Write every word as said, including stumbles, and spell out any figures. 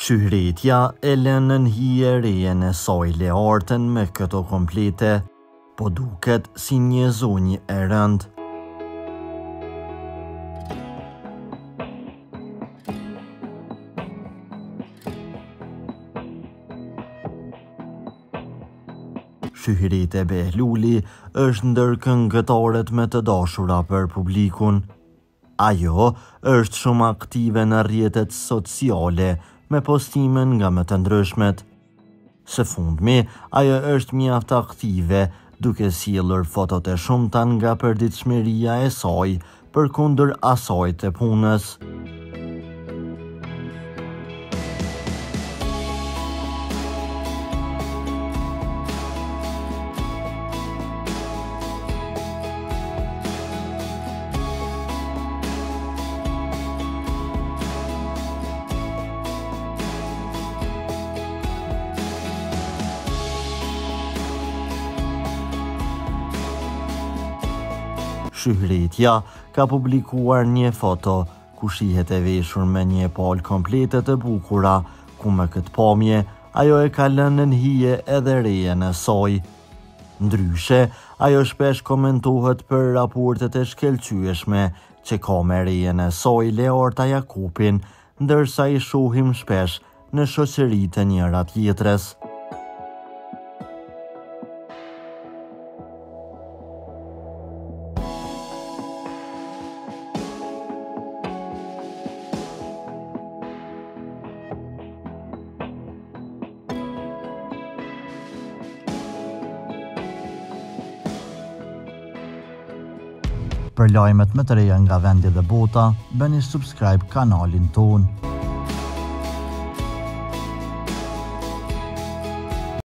Shyhretja e lën në hije rejen e saj Leartën me këto komplete, po duket si një zonjë e rëndë. Shyhrete Behluli është ndër këngëtarët me të dashura për publikun. Ajo është shumë aktive në rrjetet sociale me postime nga më të ndryshmet. Së fundmi, ajo është mjaft aktive duke sjellur fotot e shumta nga përditshmëria e saj përkundër asaj të punës. Shyhretja ka publikuar një foto ku shihet e veshur me një palë komplete të bukura, ku me këtë pamje ajo e ka lënë në hije edhe rejen e saj. Ndryshe, ajo shpesh komentohet për raportet e shkëlqyeshme që ka me rejen e saj Learta Jakupin, ndërsa i shohim shpesh në shoqëri të njëra tjetrës. Për lajmet më të reja nga vendi dhe bota, bëni subscribe kanalin tonë.